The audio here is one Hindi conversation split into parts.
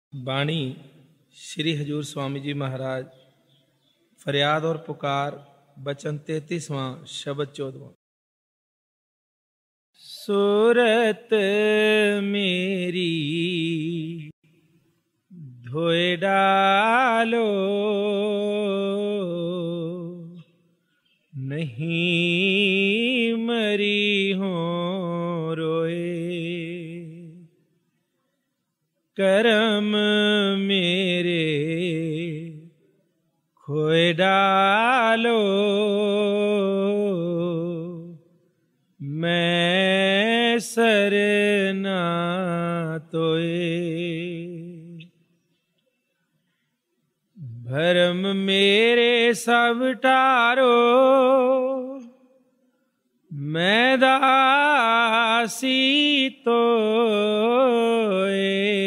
वाणी श्री हजूर स्वामी जी महाराज। फरियाद और पुकार वचन 33वां शब्द 14वां। सूरत मेरी धोए डालो, नहीं मरी हो रोए। करम मेरे खोए डालो, मैं सर ना तोए। भरम मेरे सब टारो, मैं दासी तोए।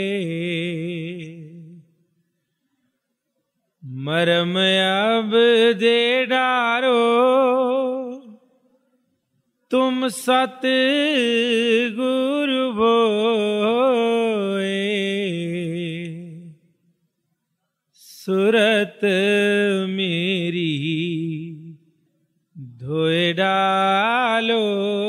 मरम अब दे डारो, तुम सत गुरु बोए। सूरत मेरी धोए डालो,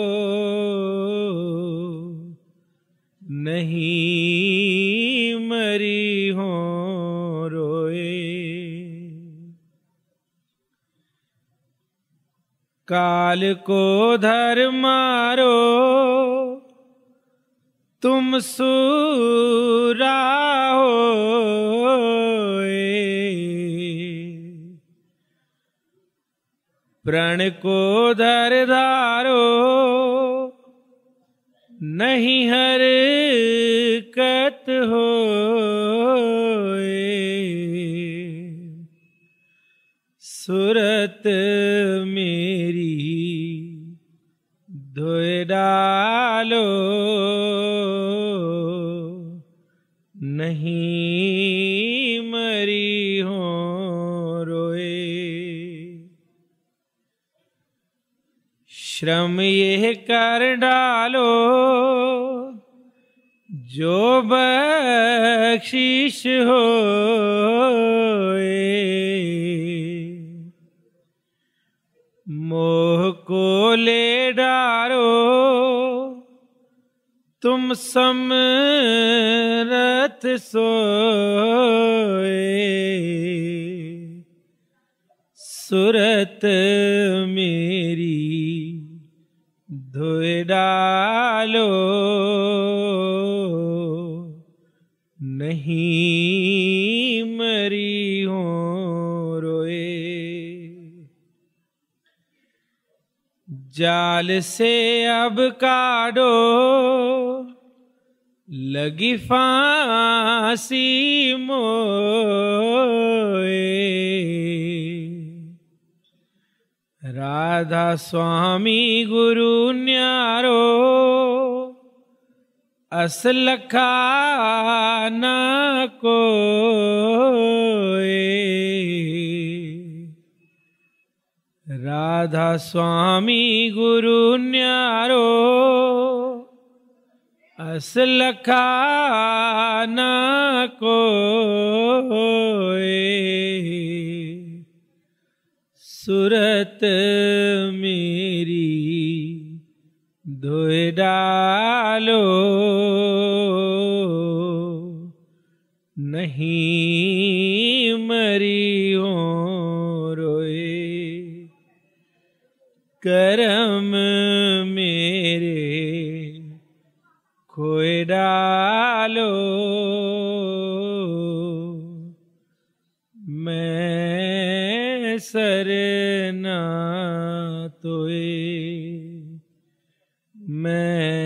नहीं मरी हो रोए। काल को धर मारो, तुम सूरा होए। प्रण को धर धारो, नहीं हरकत होए। सूरत मेरी धोए डालो, नहीं मरी हो रोए। श्रम ये कर डालो, जो बख्शिश होए। मोह को ले डारो, तुम समरथ सोए। सूरत मेरी धोए डालो, नहीं मरी हो रोए। जाल से अब काढ़ो, लगी फांसी मोए। राधा स्वामी गुरु न्यारो, असलखा ना कोए। राधा स्वामी गुरु न्यारो, असलखा ना कोए। सूरत मेरी धोए डालो, नहीं मरी हो रोए। करम मेरे खोए डालो, मैं सर ना तोए। मैं